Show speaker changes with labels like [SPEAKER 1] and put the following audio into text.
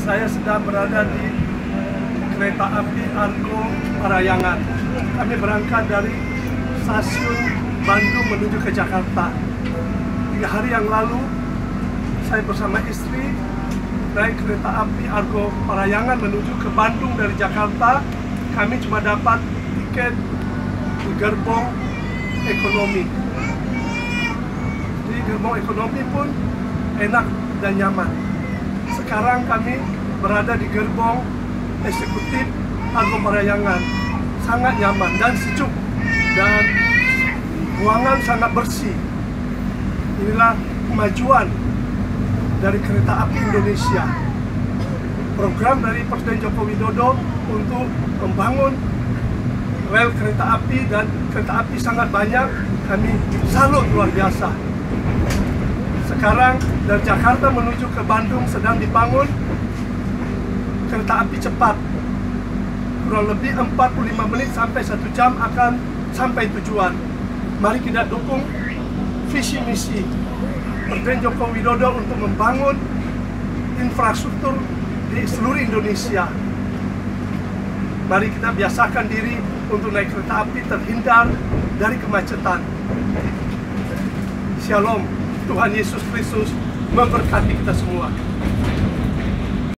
[SPEAKER 1] Saya sedang berada di kereta api Argo Parahyangan. Kami berangkat dari stasiun Bandung menuju ke Jakarta. 3 hari yang lalu, saya bersama istri naik kereta api Argo Parahyangan menuju ke Bandung dari Jakarta. Kami cuma dapat tiket di gerbong ekonomi. Di gerbong ekonomi pun enak dan nyaman. Sekarang kami berada di gerbong eksekutif Argo Parahyangan. Sangat nyaman dan sejuk, dan ruangan sangat bersih. Inilah kemajuan dari kereta api Indonesia. Program dari Presiden Joko Widodo untuk membangun rel kereta api, dan kereta api sangat banyak. Kami salut luar biasa. Sekarang dari Jakarta menuju ke Bandung sedang dibangun kereta api cepat. Kurang lebih 45 menit sampai 1 jam akan sampai tujuan. Mari kita dukung visi misi Presiden Joko Widodo untuk membangun infrastruktur di seluruh Indonesia. Mari kita biasakan diri untuk naik kereta api terhindar dari kemacetan. Shalom. Tuhan Yesus Kristus memberkati kita semua.